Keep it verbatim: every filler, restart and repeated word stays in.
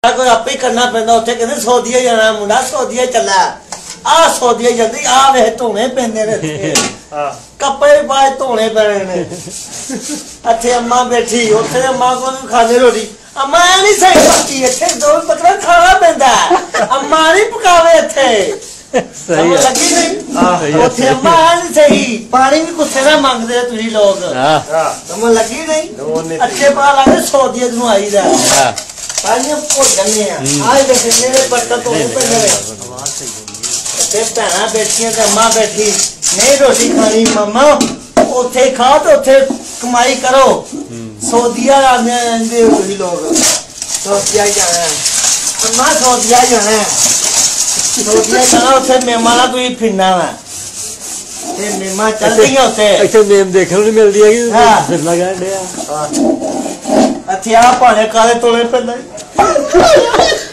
कोई आपे ही करना पैंदा उत्थे कहंदे सौदीया जाना मुंडा सौदीया चला आ सौदीया जल्दी आ वे धोने पैंदे ने कपड़े पाए धोने पैने ने इत्थे अम्मा बैठी उत्थे अम्मा को भी खाने रोटी अम्मा नहीं सही पक्की इत्थे दो बकरा खाना पैंदा अम्मा नहीं पकावे इत्थे सही है लगी नहीं उत्थे अम्मा नहीं सही पानी भी गुस्से ना मांगदे तुसी लोग हां तुम लगी नहीं अच्छे पा लगे सौदीया नु आई दा सारियां भोजन ने आज देखे मेरे बर्तन तो पैंदे ने ते भैणा बैठियां ते अम्मा बैठी नहीं रोटी खानी मम्मा उथे खाओ तो उथे कमाई करो सौदिया आंदे तुसी लोग सौदिया जाना अम्मा सौदिया जाना सौदिया जाना उथे मेहमाना तुसी फिरना वा ते मेहमान चलदियां उथे इथे मेम देखण नहीं मिलदी है कि फिरना गंढे आ अच्छा आ पाने काले तोले पैंदा